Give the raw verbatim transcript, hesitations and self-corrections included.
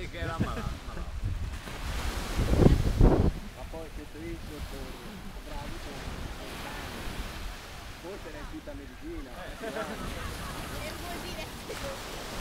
Sì, che era malato. Ma poi che triste, bravi con forse era in tutta medicina. E vuol dire